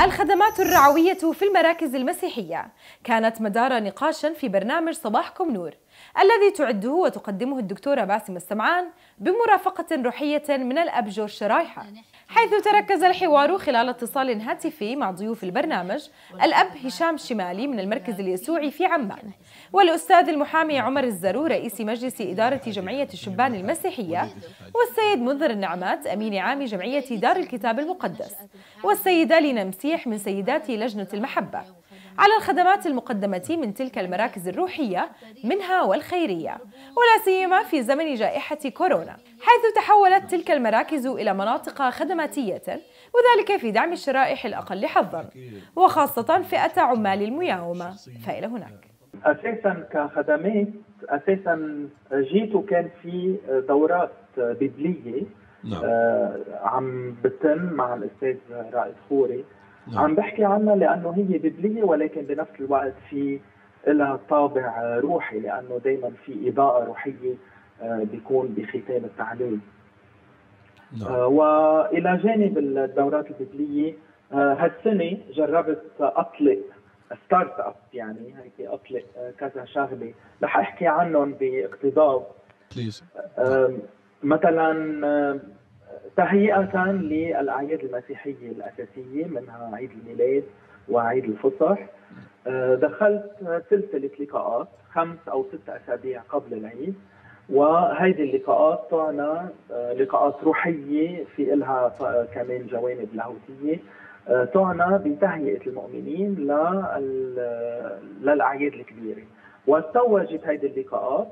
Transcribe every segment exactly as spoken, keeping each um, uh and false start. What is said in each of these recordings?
الخدمات الرعوية في المراكز المسيحية كانت مدار نقاش في برنامج صباحكم نور الذي تعده وتقدمه الدكتورة باسم السمعان بمرافقة روحية من الأب جورج شرايحة، حيث تركز الحوار خلال اتصال هاتفي مع ضيوف البرنامج الأب هشام شمالي من المركز اليسوعي في عمان، والأستاذ المحامي عمر الزرو رئيس مجلس إدارة جمعية الشبان المسيحية، والسيد منذر النعمات أمين عام جمعية دار الكتاب المقدس، والسيدة لينا مسيح من سيدات لجنة المحبة، على الخدمات المقدمة من تلك المراكز الروحية منها والخيرية، ولا سيما في زمن جائحة كورونا، حيث تحولت تلك المراكز إلى مناطق خدماتية، وذلك في دعم الشرائح الأقل حظا وخاصة فئة عمال المياومة. فإلى هناك. أساسا كخدمات أساسا جيت وكان في دورات بيبلية نعم. آه عم بتم مع الأستاذ رائد خوري نعم. عم بحكي عنها لأنه هي بيبلية ولكن بنفس الوقت في لها طابع روحي، لأنه دايما في إضاءة روحية آه بيكون بختام التعليم نعم. آه وإلى جانب الدورات البيبلية آه هالسنة جربت أطلق ستارت اب، يعني هيك اطلق كذا شغله رح احكي عنهم باقتضاب. بليز. مثلا تهيئه للاعياد المسيحيه الاساسيه منها عيد الميلاد وعيد الفصح، دخلت سلسله لقاءات خمس او ست اسابيع قبل العيد، وهيدي اللقاءات تعنى لقاءات روحيه في لها كمان جوانب لاهوتيه تعنى بتهيئة المؤمنين للأعياد الكبيرة. وتوجت هذه اللقاءات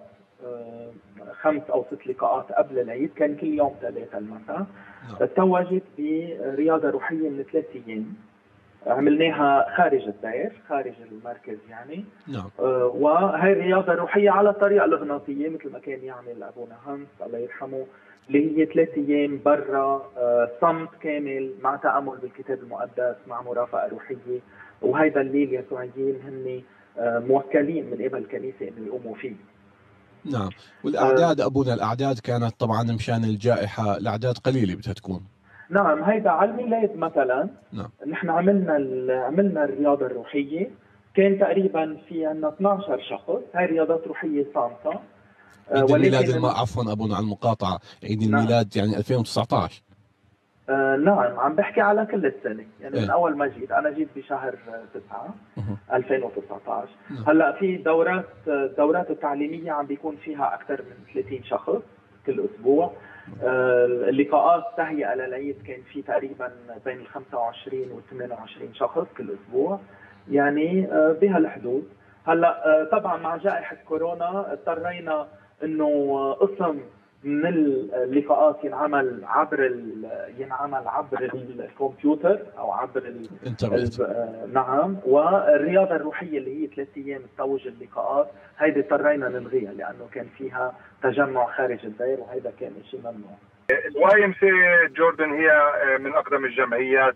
خمس أو ست لقاءات قبل العيد، كان كل يوم ثلاثة المساء. توجت برياضة روحية من ثلاث أيام عملناها خارج الدير خارج المركز يعني نعم. وهي الرياضة الروحية على الطريقة الغناطية مثل ما كان يعمل أبونا هانس الله يرحمه، اللي هي ثلاث ايام برا صمت كامل مع تامل بالكتاب المقدس مع مرافقه روحيه، وهيدا اللي اليسوعيين هن موكلين من قبل الكنيسه انه يقوموا فيه. نعم، والاعداد ابونا الاعداد كانت طبعا مشان الجائحه الاعداد قليله بدها تكون. نعم، هيدا على الميلاد مثلا نعم. نحن عملنا عملنا الرياضه الروحيه، كان تقريبا في عندنا اثنعش شخص، هاي رياضات روحيه صامته. عيد الميلاد الم... عفوا ابونا على المقاطعه، عيد الميلاد نعم. يعني ألفين وتسعطعش. آه نعم، عم بحكي على كل السنه، يعني إيه؟ من اول ما جيت، انا جيت بشهر تسعة ألفين وتسعطعش. نعم. هلا في دورات الدورات التعليميه عم بيكون فيها اكثر من ثلاثين شخص كل اسبوع. آه اللقاءات تهيئه للعيد كان في تقريبا بين ال خمسة وعشرين و ثمانية وعشرين شخص كل اسبوع، يعني آه بهالحدود. هلا آه طبعا مع جائحه كورونا اضطرينا انه قسم من اللقاءات ينعمل عبر ينعمل عبر الكمبيوتر او عبر الانترنت. نعم، والرياضه الروحيه اللي هي ثلاث ايام تتوج اللقاءات هيدي اضطرينا نلغيها لانه كان فيها تجمع خارج الدير، وهيدا كان شيء ممنوع. الواي ام سي جوردن هي من اقدم الجمعيات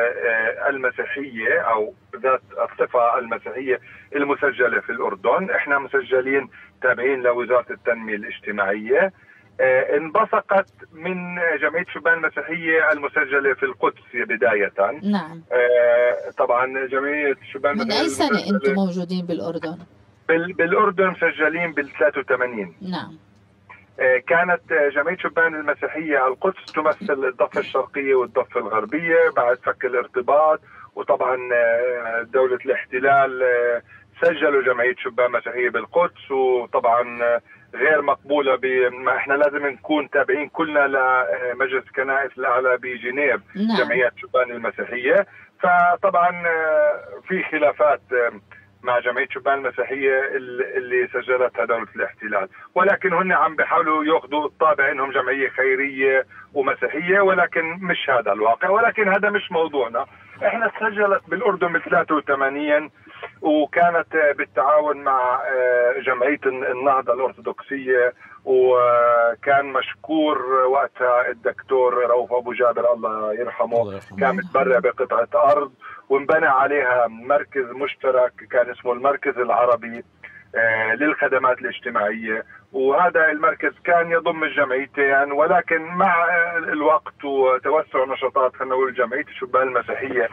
المسيحيه او ذات الصفه المسيحيه المسجله في الاردن. احنا مسجلين تابعين لوزاره التنميه الاجتماعيه، انبثقت من جمعيه شبان المسيحيه المسجله في القدس بدايه. نعم. طبعا جمعيه شبان من اي سنه انتم موجودين بالاردن؟ بالاردن مسجلين بال ثلاثة وثمانين. نعم. كانت جمعية شبان المسيحية القدس تمثل الضفة الشرقية والضفة الغربية بعد فك الارتباط، وطبعا دولة الاحتلال سجلوا جمعية شبان مسيحية بالقدس، وطبعا غير مقبولة بما احنا لازم نكون تابعين كلنا لمجلس كنائس الأعلى بجنيف. نعم. جمعية شبان المسيحية، فطبعا في خلافات مع جمعية شبان المسيحية اللي سجلتها دولة الاحتلال، ولكن هن عم بيحاولوا ياخذوا الطابع انهم جمعية خيرية ومسيحية، ولكن مش هذا الواقع، ولكن هذا مش موضوعنا. احنا سجلت بالاردن ب ثلاثة وثمانين، وكانت بالتعاون مع جمعية النهضة الأرثوذكسية، وكان مشكور وقتها الدكتور رؤوف أبو جابر الله يرحمه, الله يرحمه. كان متبرع بقطعة أرض وانبنى عليها مركز مشترك كان اسمه المركز العربي للخدمات الاجتماعية، وهذا المركز كان يضم الجمعيتين، ولكن مع الوقت وتوسع نشاطات خلينا نقول جمعية الشبان المسيحية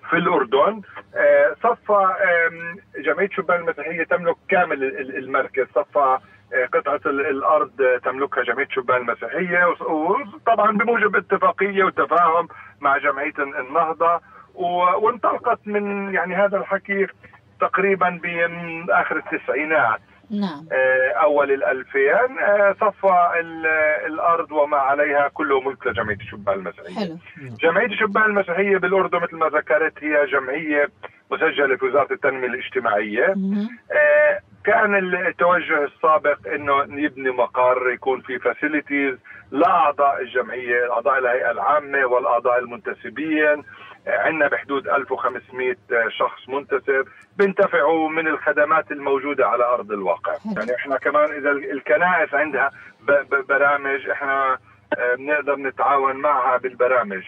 في الأردن. صفى جمعية شبان المسيحية تملك كامل المركز، صفى قطعة الأرض تملكها جمعية شبان المسيحية، وطبعا بموجب اتفاقية وتفاهم مع جمعية النهضة، وانطلقت من يعني هذا الحكي تقريبا بآخر التسعينات. نعم. أول الألفين صفى الأرض وما عليها كله ملك لجمعية الشبان المسيحية. حلو. جمعية الشبان المسيحية بالأردن مثل ما ذكرت هي جمعية مسجلة في وزارة التنمية الاجتماعية. كان التوجه السابق انه يبني مقر يكون في فاسيلتيز لاعضاء الجمعيه، اعضاء الهيئه العامه والاعضاء المنتسبين. عندنا بحدود ألف وخمسمئة شخص منتسب بينتفعوا من الخدمات الموجوده على ارض الواقع. يعني احنا كمان اذا الكنائس عندها برامج احنا بنقدر نتعاون معها بالبرامج.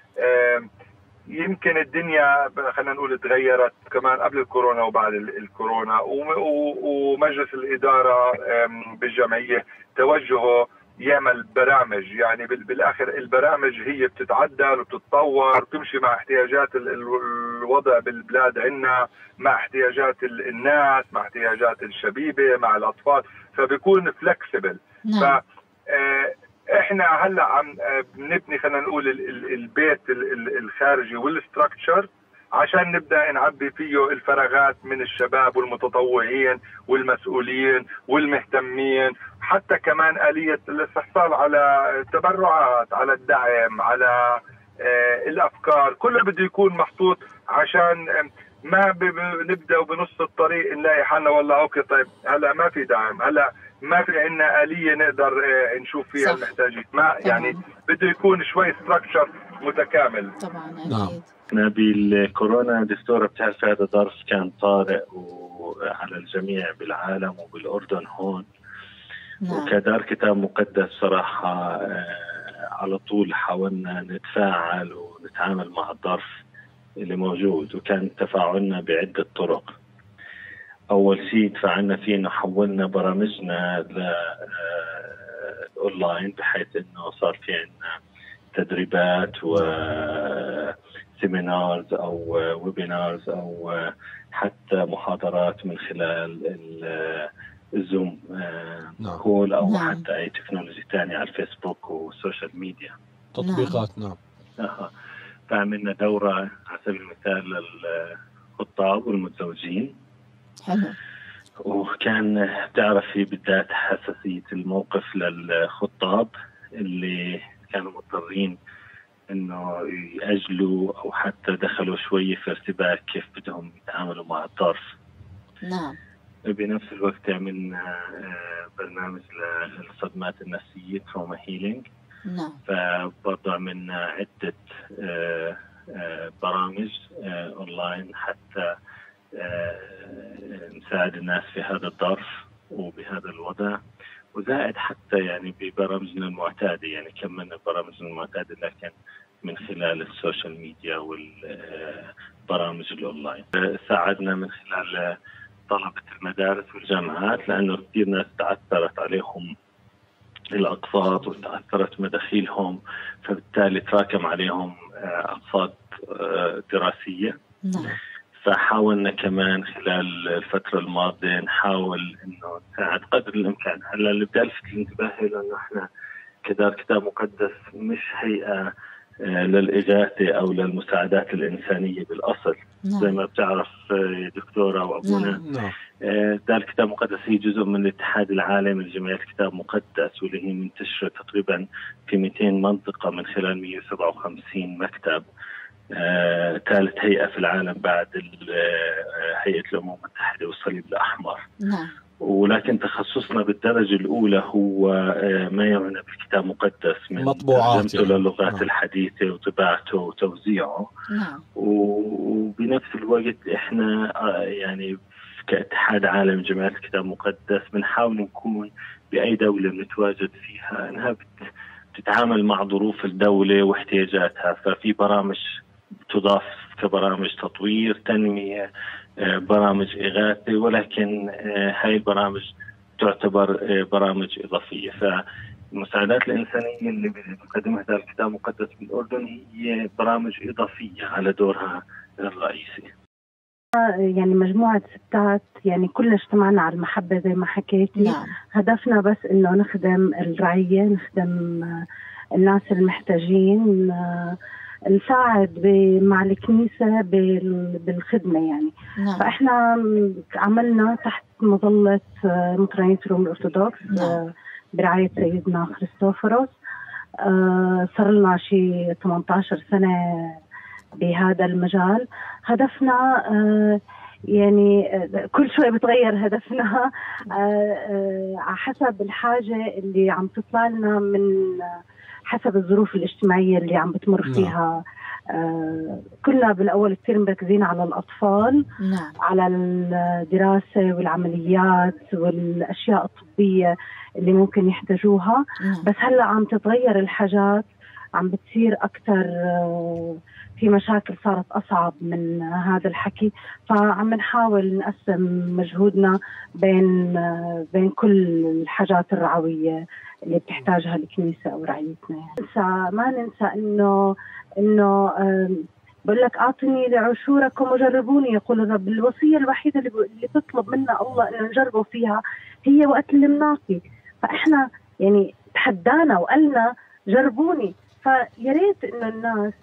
يمكن الدنيا خلينا نقول تغيرت كمان قبل الكورونا وبعد الكورونا، ومجلس الإدارة بالجمعية توجهه يعمل برامج. يعني بالآخر البرامج هي بتتعدل وبتتطور وبتمشي مع احتياجات الوضع بالبلاد عندنا، مع احتياجات الناس، مع احتياجات الشبيبة، مع الأطفال، فبيكون فلكسبل. نعم. ف احنا هلا عم بنبني خلينا نقول البيت الخارجي والستراكشر عشان نبدا نعبي فيه الفراغات من الشباب والمتطوعين والمسؤولين والمهتمين، حتى كمان آلية الاستحصال على التبرعات، على الدعم، على الافكار، كله بده يكون محطوط عشان ما بنبدا بنص الطريق نلاقي حالنا والله اوكي طيب هلا ما في دعم، هلا ما في عندنا آلية نقدر نشوف فيها المحتاجين، ما يعني بده يكون شوي ستراكشر متكامل. طبعا نعم. بالكورونا دكتورة بتعرف هذا ظرف كان طارئ وعلى الجميع بالعالم وبالأردن هون. نعم. وكدار كتاب مقدس صراحة على طول حاولنا نتفاعل ونتعامل مع الظرف اللي موجود، وكان تفاعلنا بعدة طرق. أول شيء تفاعلنا فيه إنه حولنا برامجنا للأونلاين، بحيث إنه صار في عندنا تدريبات وسيمينارز أو ويبينارز أو حتى محاضرات من خلال الزوم كول أو نعم. حتى أي تكنولوجي تانية على الفيسبوك والسوشيال ميديا، تطبيقات. نعم. أه. فعملنا دورة على سبيل المثال للخطاب والمتزوجين. حلو. وكان بتعرف في بداية حساسية الموقف للخطاب اللي كانوا مضطرين انه يأجلوا او حتى دخلوا شوية في ارتباك كيف بدهم يتعاملوا مع الظرف. نعم. بنفس الوقت عملنا برنامج للصدمات النفسية تروما هيلينج. نعم. فبرضه عملنا عدة برامج اونلاين حتى نساعد الناس في هذا الظرف وبهذا الوضع، وزائد حتى يعني ببرامجنا المعتادة، يعني كملنا برامجنا المعتادة لكن من خلال السوشيال ميديا والبرامج الأونلاين. ساعدنا من خلال طلبة المدارس والجامعات، لأنه كثير ناس تعثرت عليهم الأقساط وتعثرت مداخيلهم، فبالتالي تراكم عليهم أقساط دراسية. نعم. فحاولنا كمان خلال الفترة الماضية نحاول إنه نساعد قدر الإمكان. هلا اللي بدي ألفت الانتباه له إنه إحنا كدار كتاب مقدس مش هيئة للإغاثة أو للمساعدات الإنسانية بالأصل. نعم. زي ما بتعرف يا دكتورة وأبونا. نعم. دار الكتاب المقدس هي جزء من الاتحاد العالمي لجمعيات الكتاب المقدس، واللي هي منتشرة تقريبا في مئتين منطقة من خلال مئة وسبعة وخمسين مكتب. آه، ثالث هيئة في العالم بعد هيئة الأمم المتحدة والصليب الأحمر. نعم. ولكن تخصصنا بالدرجة الأولى هو آه ما يعنى بالكتاب المقدس من مطبوعات يعني. للغات نعم. الحديثة وطباعته وتوزيعه. نعم. وبنفس الوقت إحنا آه يعني كاتحاد عالم جمعيات الكتاب المقدس بنحاول نكون بأي دولة بنتواجد فيها أنها بتتعامل مع ظروف الدولة واحتياجاتها، ففي برامج تضاف كبرامج تطوير تنمية، برامج إغاثة، ولكن هاي البرامج تعتبر برامج إضافية. فالمساعدات الإنسانية اللي بيقدمها دار الكتاب المقدس بالأردن هي برامج إضافية على دورها الرئيسي. يعني مجموعة ستات يعني كلنا اجتمعنا على المحبة زي ما حكيتي. نعم. هدفنا بس إنه نخدم الرعية، نخدم الناس المحتاجين، نساعد مع الكنيسة بالخدمة يعني. نعم. فإحنا عملنا تحت مظلة مطرانية روم الأرثوذكس نعم. برعاية سيدنا خريستوفوروس. صار لنا شيء ثمانية عشر سنة بهذا المجال. هدفنا يعني كل شوي بتغير هدفنا على حسب الحاجة اللي عم تطلع لنا، من حسب الظروف الاجتماعية اللي عم بتمر فيها. آه كنا بالأول كثير مركزين على الأطفال. نعم. على الدراسة والعمليات والأشياء الطبية اللي ممكن يحتاجوها. نعم. بس هلأ عم تتغير الحاجات، عم بتصير أكثر، آه في مشاكل صارت أصعب من هذا الحكي. فعم نحاول نقسم مجهودنا بين آه بين كل الحاجات الرعوية اللي بتحتاجها الكنيسة أو رعيتنا. يعني. ما ننسى إنه إنه بقول لك أعطني لعشوركم وجربوني يقول الرب. الوصية الوحيدة اللي, اللي تطلب منا الله إنه نجربه فيها هي وقت اللي بنعطي. فإحنا يعني تحدانا وقالنا جربوني. فيا ريت إنه الناس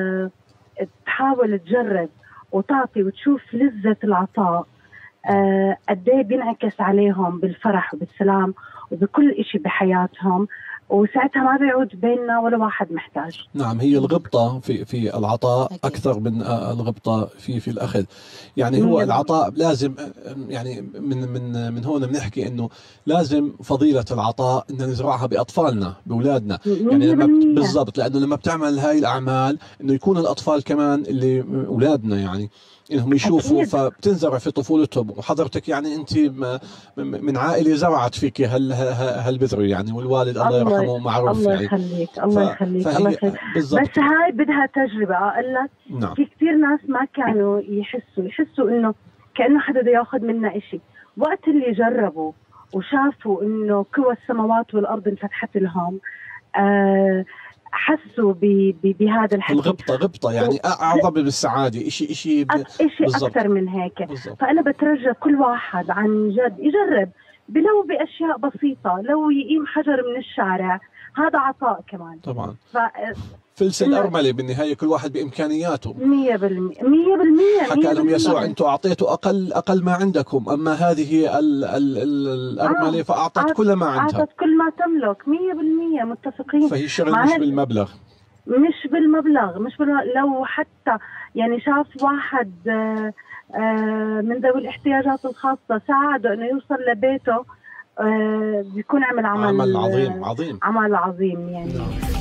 تحاول تجرب وتعطي وتشوف لذة العطاء قد ايه بينعكس عليهم بالفرح وبالسلام وبكل إشي بحياتهم، وساعتها ما بيعود بيننا ولا واحد محتاج. نعم، هي الغبطة في في العطاء أكيد. أكثر من الغبطة في في الأخذ. يعني هو العطاء لازم، يعني من من من هون بنحكي إنه لازم فضيلة العطاء إن نزرعها بأطفالنا بأولادنا. يعني لما بالضبط، لأنه لما بتعمل هاي الأعمال إنه يكون الأطفال كمان اللي أولادنا يعني إنهم يشوفوا أكيد. فبتنزرع في طفولتهم. وحضرتك يعني أنت من عائلة زرعت فيك هال هالبذر يعني، والوالد الله يرحمه معروف. الله يعني يخليك الله يخليك الله يخليك. بس هاي بدها تجربة. أقول لك نعم. في كثير ناس ما كانوا يحسوا يحسوا إنه كأنه حدا بده ياخذ منا إشي. وقت اللي جربوا وشافوا إنه كوى السماوات والأرض انفتحت لهم، آه حسوا بهذا الحكي. الغبطة غبطة يعني أعظم من السعادة. إشي إشي ب... إشي أكثر من هيك. بالزبط. فأنا بترجى كل واحد عن جد يجرب بلو بأشياء بسيطة. لو يقيم حجر من الشارع هذا عطاء كمان طبعا. ف... فلس الأرملة بالنهاية كل واحد بإمكانياته. مية بالمية مية بالمية. حكى لهم يسوع أنتم أعطيتوا أقل أقل ما عندكم، أما هذه ال ال ال الأرملة فأعطت كل ما عندها. أعطت كل ما تملك. مية بالمية متفقين. فهي الشغل مش بالمبلغ. مش بالمبلغ مش بالمبلغ. لو حتى يعني شاف واحد آآ آآ من ذوي الاحتياجات الخاصة ساعده إنه يوصل لبيته، بيكون عمل عمل عمل عظيم عظيم عمل عظيم يعني.